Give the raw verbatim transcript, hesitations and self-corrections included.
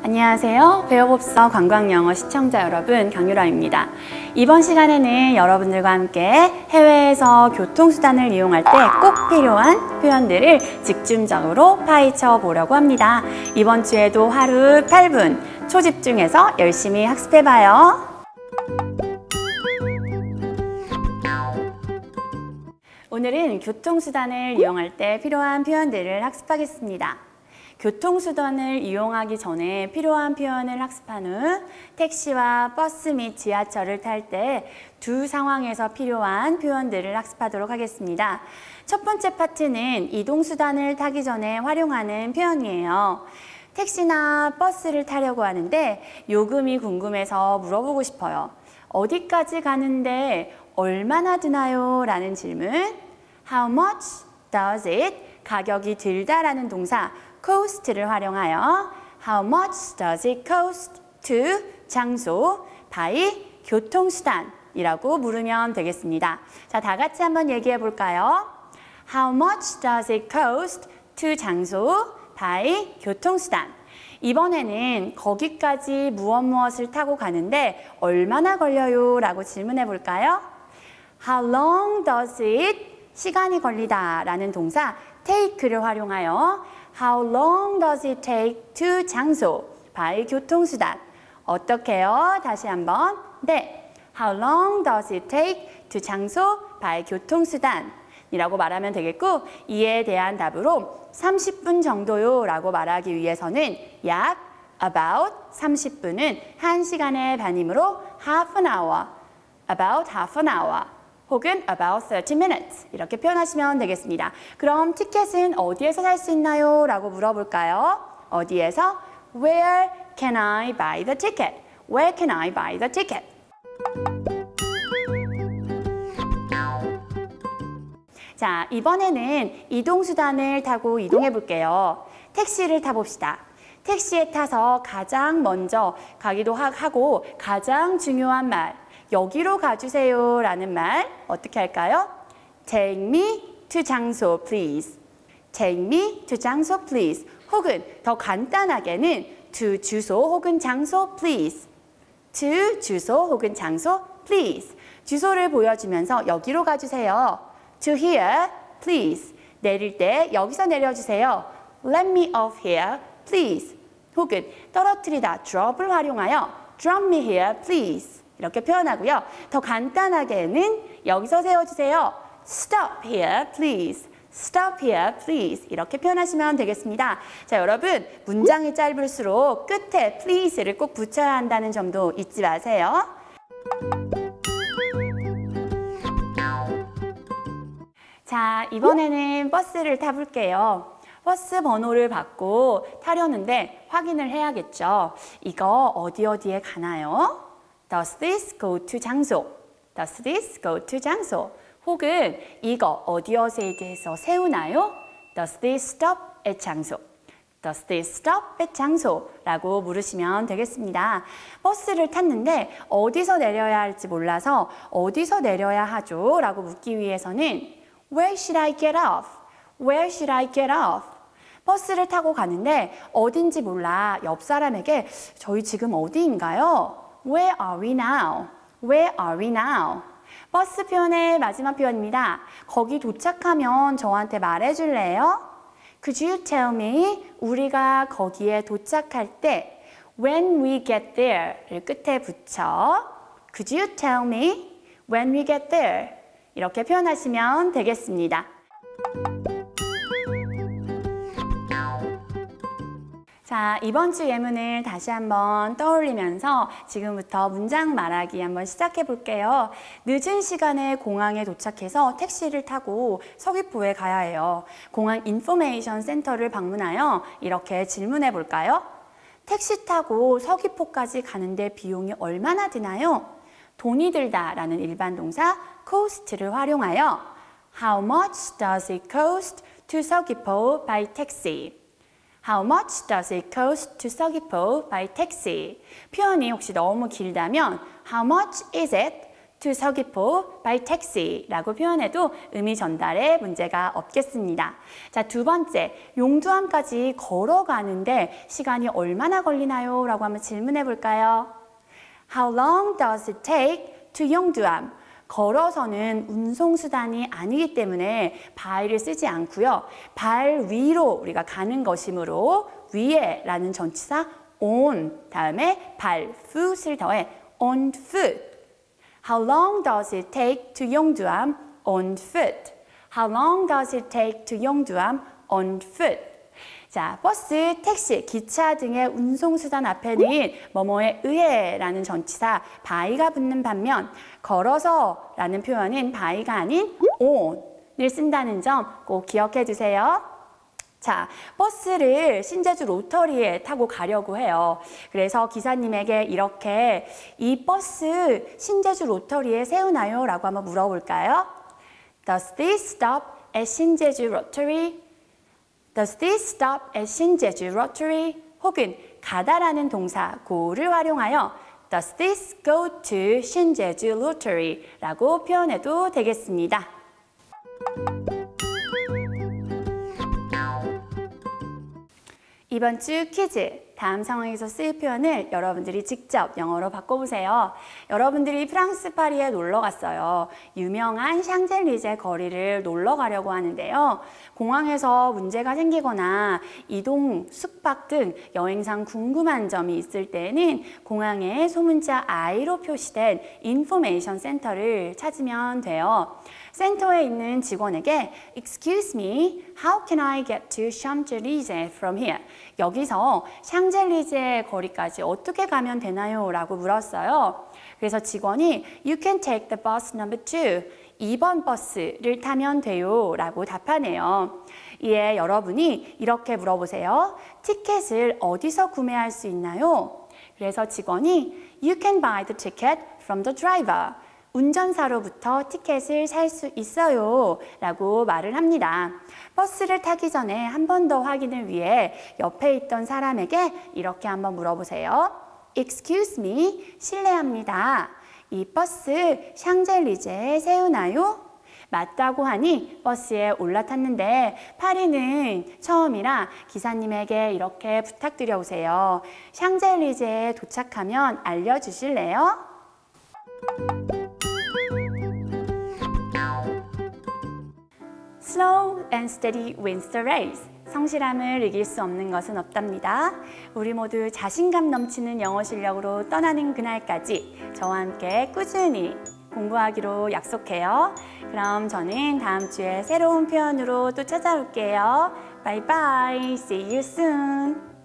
안녕하세요. 배워봅서 관광영어 시청자 여러분, 강유라입니다. 이번 시간에는 여러분들과 함께 해외에서 교통수단을 이용할 때 꼭 필요한 표현들을 집중적으로 파헤쳐 보려고 합니다. 이번 주에도 하루 팔 분 초집중해서 열심히 학습해봐요. 오늘은 교통수단을 이용할 때 필요한 표현들을 학습하겠습니다. 교통수단을 이용하기 전에 필요한 표현을 학습한 후 택시와 버스 및 지하철을 탈 때 두 상황에서 필요한 표현들을 학습하도록 하겠습니다. 첫 번째 파트는 이동수단을 타기 전에 활용하는 표현이에요. 택시나 버스를 타려고 하는데 요금이 궁금해서 물어보고 싶어요. 어디까지 가는데 얼마나 드나요? 라는 질문. How much does it? 가격이 들다라는 동사 cost를 활용하여 How much does it cost to 장소 by 교통수단이라고 물으면 되겠습니다. 자, 다 같이 한번 얘기해 볼까요? How much does it cost to 장소 by 교통수단. 이번에는 거기까지 무엇 무엇을 타고 가는데 얼마나 걸려요? 라고 질문해 볼까요? How long does it? 시간이 걸리다 라는 동사 take를 활용하여 How long does it take to 장소 by 교통수단. 어떻게요? 다시 한번. 네. How long does it take to 장소 by 교통수단 이라고 말하면 되겠고, 이에 대한 답으로 삼십 분 정도요 라고 말하기 위해서는 약 about 삼십 분은 한 시간의 반이므로 half an hour, about half an hour 혹은 about thirty minutes 이렇게 표현하시면 되겠습니다. 그럼 티켓은 어디에서 살 수 있나요? 라고 물어볼까요? 어디에서? Where can I buy the ticket? Where can I buy the ticket? 자, 이번에는 이동수단을 타고 이동해 볼게요. 택시를 타봅시다. 택시에 타서 가장 먼저 가기도 하고 가장 중요한 말, 여기로 가주세요 라는 말 어떻게 할까요? Take me to 장소 please. Take me to 장소 please. 혹은 더 간단하게는 to 주소 혹은 장소 please. to 주소 혹은 장소 please. 주소를 보여주면서 여기로 가주세요. To here please. 내릴 때 여기서 내려주세요. Let me off here please. 혹은 떨어뜨리다 drop을 활용하여 drop me here please. 이렇게 표현하고요. 더 간단하게는 여기서 세워주세요. Stop here, please. Stop here, please. 이렇게 표현하시면 되겠습니다. 자, 여러분, 문장이 짧을수록 끝에 please를 꼭 붙여야 한다는 점도 잊지 마세요. 자, 이번에는 버스를 타볼게요. 버스 번호를 받고 타려는데 확인을 해야겠죠. 이거 어디 어디에 가나요? Does this go to 장소? Does this go to 장소? 혹은 이거 어디 어디에서 세우나요? Does this stop at 장소? Does this stop at 장소? 라고 물으시면 되겠습니다. 버스를 탔는데 어디서 내려야 할지 몰라서 어디서 내려야 하죠? 라고 묻기 위해서는 Where should I get off? Where should I get off? 버스를 타고 가는데 어딘지 몰라. 옆 사람에게 저희 지금 어디인가요? Where are we now? Where are we now? 버스 표현의 마지막 표현입니다. 거기 도착하면 저한테 말해줄래요? Could you tell me? 우리가 거기에 도착할 때 When we get there를 끝에 붙여 Could you tell me? When we get there 이렇게 표현하시면 되겠습니다. 자, 이번 주 예문을 다시 한번 떠올리면서 지금부터 문장 말하기 한번 시작해 볼게요. 늦은 시간에 공항에 도착해서 택시를 타고 서귀포에 가야 해요. 공항 인포메이션 센터를 방문하여 이렇게 질문해 볼까요? 택시 타고 서귀포까지 가는데 비용이 얼마나 드나요? 돈이 들다 라는 일반 동사 cost를 활용하여 How much does it cost to 서귀포 by taxi? How much does it cost to 서귀포 by taxi? 표현이 혹시 너무 길다면 How much is it to 서귀포 by taxi라고 표현해도 의미 전달에 문제가 없겠습니다. 자, 두 번째, 용두암까지 걸어가는데 시간이 얼마나 걸리나요? 라고 한번 질문해 볼까요? How long does it take to 용두암? 걸어서는 운송수단이 아니기 때문에 by를 쓰지 않고요. 발 위로 우리가 가는 것이므로 위에 라는 전치사 on 다음에 발, foot을 더해 on foot. How long does it take to 용두암 on foot? How long does it take to 용두암 on foot? 자, 버스, 택시, 기차 등의 운송수단 앞에는 뭐뭐에 의해 라는 전치사 by가 붙는 반면 걸어서 라는 표현은 by가 아닌 on을 쓴다는 점 꼭 기억해 두세요. 자, 버스를 신제주 로터리에 타고 가려고 해요. 그래서 기사님에게 이렇게 이 버스 신제주 로터리에 세우나요? 라고 한번 물어볼까요? Does this stop at 신제주 로터리? Does this stop at 신제주 로터리? 혹은 가다라는 동사 go를 활용하여 Does this go to 신제주 로터리? 라고 표현해도 되겠습니다. 이번 주 퀴즈, 다음 상황에서 쓰일 표현을 여러분들이 직접 영어로 바꿔보세요. 여러분들이 프랑스 파리에 놀러 갔어요. 유명한 샹젤리제 거리를 놀러 가려고 하는데요. 공항에서 문제가 생기거나 이동, 숙박 등 여행상 궁금한 점이 있을 때는 공항에 소문자 I로 표시된 인포메이션 센터를 찾으면 돼요. 센터에 있는 직원에게 Excuse me, how can I get to Champs-Élysées from here? 여기서 샹젤리제 거리까지 어떻게 가면 되나요? 라고 물었어요. 그래서 직원이 You can take the bus number two. 이 번 버스를 타면 돼요. 라고 답하네요. 이에 여러분이 이렇게 물어보세요. 티켓을 어디서 구매할 수 있나요? 그래서 직원이 You can buy the ticket from the driver. 운전사로부터 티켓을 살 수 있어요 라고 말을 합니다. 버스를 타기 전에 한 번 더 확인을 위해 옆에 있던 사람에게 이렇게 한번 물어보세요. Excuse me, 실례합니다. 이 버스 샹젤리제에 세우나요? 맞다고 하니 버스에 올라탔는데 파리는 처음이라 기사님에게 이렇게 부탁드려 오세요. 샹젤리제에 도착하면 알려주실래요? Slow and steady wins the race. 성실함을 이길 수 없는 것은 없답니다. 우리 모두 자신감 넘치는 영어 실력으로 떠나는 그날까지 저와 함께 꾸준히 공부하기로 약속해요. 그럼 저는 다음 주에 새로운 표현으로 또 찾아올게요. Bye bye. See you soon.